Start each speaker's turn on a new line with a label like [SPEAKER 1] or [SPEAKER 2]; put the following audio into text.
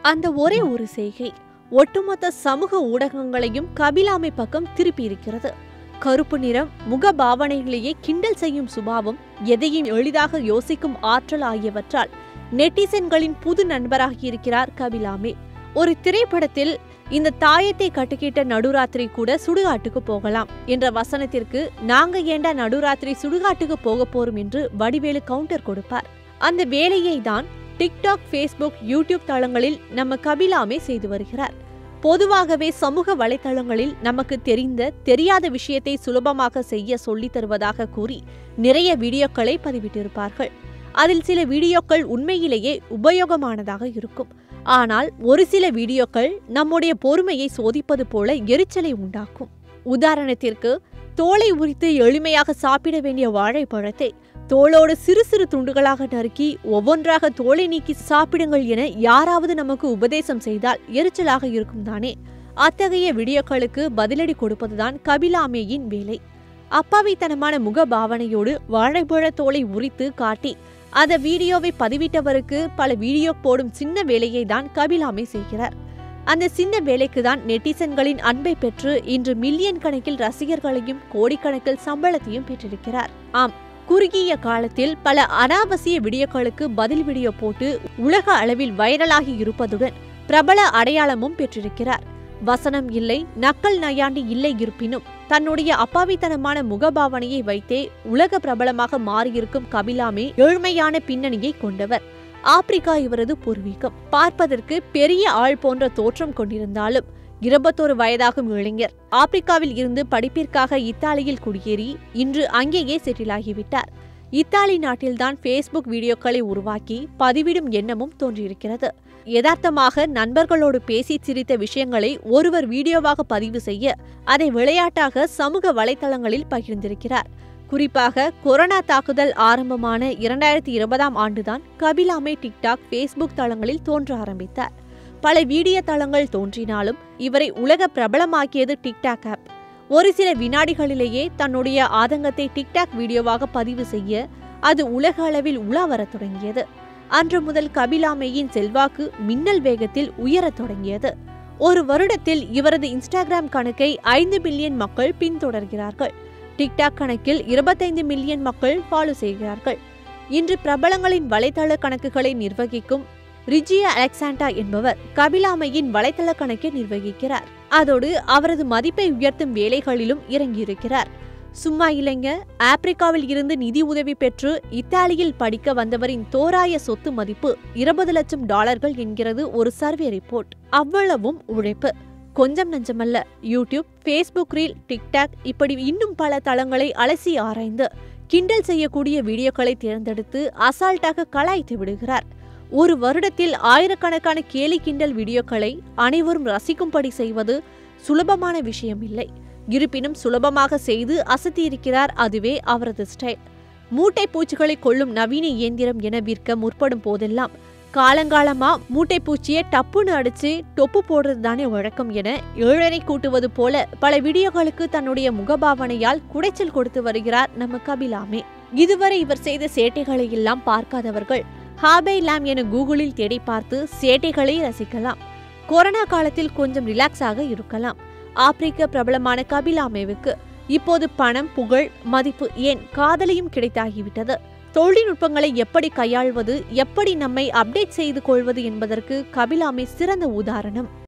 [SPEAKER 1] அந்த ஒரே ஒரு செய்கை ஒட்டுமொத்த சமூக ஊடகங்களையும் கபிலாமை பக்கம் திருப்பியிருக்கிறது. கருப்பு நிறம், முக பாவனைகளையே கிண்டல் செய்யும் சுபாவம், எதையும் எளிதாக யோசிக்கும் ஆற்றல் ஆகியவற்றால் நெட்டிசன்களின் புது நண்பராகியிருக்கிறார் கபிலாமே. ஒரு திரைப்படத்தில் இந்த தாயத்தை கட்டுக்கிட்ட நடுராத்திரி கூட சுடுகாட்டுக்கு போகலாம் என்ற வசனத்திற்கு நாங்க ஏண்டா நடுராத்திரி சுடுகாட்டுக்கு போக போறோம் என்று வடிவேலு கவுண்டர் கொடுப்பார். அந்த வேலையை தான் டிக்டாக், ஃபேஸ்புக், யூடியூப் தளங்களில் நம்ம கபிலாமே செய்து வருகிறார். பொதுவாகவே சமூக வலைத்தளங்களில் நமக்கு தெரியாத விஷயத்தை சுலபமாக செய்ய சொல்லித் தருவதாக கூறி நிறைய வீடியோக்களை பதிவிட்டிருப்பார்கள். அதில் சில வீடியோக்கள் உண்மையிலேயே உபயோகமானதாக இருக்கும். ஆனால் ஒரு சில வீடியோக்கள் நம்முடைய பொறுமையை சோதிப்பது போல எரிச்சலை உண்டாக்கும். உதாரணத்திற்கு, தோலை உரித்து எளிமையாக சாப்பிட வேண்டிய வாழைப்பழத்தை தோளோடு சிறு சிறு துண்டுகளாக நறுக்கி ஒவ்வொன்றாக தோலை நீக்கி சாப்பிடுங்கள் என யாராவது நமக்கு உபதேசம் செய்தால் எரிச்சலாக இருக்கும் தானே. அத்தகைய வீடியோக்களுக்கு பதிலடி கொடுப்பதுதான் கபிலாமேயின் வேலை. அப்பாவித்தனமான முக பாவனையோடு வாழைப்பழ தோலை உரித்து காட்டி அந்த வீடியோவை பதிவிட்டவருக்கு பல வீடியோ போடும் சின்ன வேலையை தான் கபிலாமே செய்கிறார். அந்த சின்ன வேலைக்கு தான் நெட்டிசன்களின் அன்பை பெற்று இன்று மில்லியன் கணக்கில் ரசிகர்களையும் கோடிக்கணக்கில் சம்பளத்தையும் பெற்றிருக்கிறார். ஆம், குறுகிய காலத்தில் பல அனாவசிய வீடியோக்களுக்கு பதில் வீடியோ போட்டு உலக அளவில் வைரலாகி இருப்பதுடன் பிரபல அடையாளமும் பெற்றிருக்கிறார். வசனம் இல்லை, நக்கல் நையாண்டி இல்லை, இருப்பினும் தன்னுடைய அப்பாவித்தனமான முகபாவனையை வைத்தே உலக பிரபலமாக மாறியிருக்கும் கபிலாமே ஏழ்மையான பின்னணியை கொண்டவர். ஆப்பிரிக்கா இவரது பூர்வீகம். பார்ப்பதற்கு பெரிய ஆள் போன்ற தோற்றம் கொண்டிருந்தாலும் 21 வயதாகும் இளைஞர் ஆப்பிரிக்காவில் இருந்து படிப்பிற்காக இத்தாலியில் குடியேறி இன்று அங்கேயே செட்டிலாகிவிட்டார். இத்தாலி நாட்டில்தான் ஃபேஸ்புக் வீடியோக்களை உருவாக்கி பதிவிடும் எண்ணமும் தோன்றியிருக்கிறது. யதார்த்தமாக நண்பர்களோடு பேசி சிரித்த விஷயங்களை ஒருவர் வீடியோவாக பதிவு செய்ய அதை விளையாட்டாக சமூக வலைத்தளங்களில் பகிர்ந்திருக்கிறார். குறிப்பாக கொரோனா தாக்குதல் ஆரம்பமான 2020ஆம் ஆண்டுதான் கபிலாமே டிக்டாக், ஃபேஸ்புக் தளங்களில் தோன்ற ஆரம்பித்தார். பல வீடியோ தளங்கள் தோன்றினாலும் இவரை உலக பிரபலமாக்கியது டிக்டாக் ஆப். ஒரு சில வினாடிகளிலேயே தன்னுடைய ஆதங்கத்தை டிக்டாக் வீடியோவாக பதிவு செய்ய அது உலக அளவில் உலா வரத் தொடங்கியது. அன்று முதல் கபிலாமேயின் செல்வாக்கு மின்னல் வேகத்தில் உயரத் தொடங்கியது. ஒரு வருடத்தில் இவரது இன்ஸ்டாகிராம் கணக்கை 5 மில்லியன் மக்கள் பின்தொடர்கிறார்கள். டிக்டாக் கணக்கில் 25 மில்லியன் மக்கள் ஃபாலோ செய்கிறார்கள். இன்று பிரபலங்களின் வலைத்தள கணக்குகளை நிர்வகிக்கும் ரிஜியா அலெக்சாண்டா என்பவர் கபிலாமையின் வலைத்தள கணக்கை நிர்வகிக்கிறார். அதோடு அவரது மதிப்பை உயர்த்தும் வேலைகளிலும் இறங்கியிருக்கிறார். சும்மா இல்லைங்க, ஆப்பிரிக்காவில் இருந்து நிதி உதவி பெற்று இத்தாலியில் படிக்க வந்தவரின் தோராய சொத்து மதிப்பு $20 லட்சம் என்கிறது ஒரு சர்வே ரிப்போர்ட். அவ்வளவும் உழைப்பு கொஞ்சம் நஞ்சமல்ல. யூடியூப், ஃபேஸ்புக் ரீல், டிக்டாக் இப்படி இன்னும் பல தளங்களை அலசி ஆராய்ந்து கிண்டல் செய்யக்கூடிய வீடியோக்களை தேர்ந்தெடுத்து அசால்ட்டாக கலாய்த்து விடுகிறார். ஒரு வருடத்தில் ஆயிரக்கணக்கான கேலி கிண்டல் வீடியோக்களை அனைவரும் ரசிக்கும்படி செய்வது சுலபமான விஷயம் இல்லை. இருப்பினும் சுலபமாக செய்து அசத்தியிருக்கிறார். அதுவே அவரது ஸ்டைல். மூட்டை பூச்சிகளை கொள்ளும் நவீன இயந்திரம் என விற்க முற்படும் போதெல்லாம் காலங்காலமா மூட்டை பூச்சியை டப்புன்னு அடிச்சு டொப்பு போடுறது தானே வழக்கம் என ஏழரை கூட்டுவது போல பல வீடியோக்களுக்கு தன்னுடைய முகபாவனையால் குடைச்சல் கொடுத்து வருகிறார் நம்ம கபிலாமே. இதுவரை இவர் செய்த சேட்டைகளை எல்லாம் பார்க்காதவர்கள் ஹாபை லாம் என கூகுளில் தேடி பார்த்து சேட்டைகளை ரசிக்கலாம். கொரோனா காலத்தில் கொஞ்சம் ரிலாக்ஸாக இருக்கலாம். ஆப்பிரிக்க பிரபலமான கபிலாமேவுக்கு இப்போது பணம், புகழ், மதிப்பு, ஏன் காதலையும் கிடைத்தாகிவிட்டது. தொழில்நுட்பங்களை எப்படி கையாள்வது, எப்படி நம்மை அப்டேட் செய்து கொள்வது என்பதற்கு கபிலாமே சிறந்த உதாரணம்.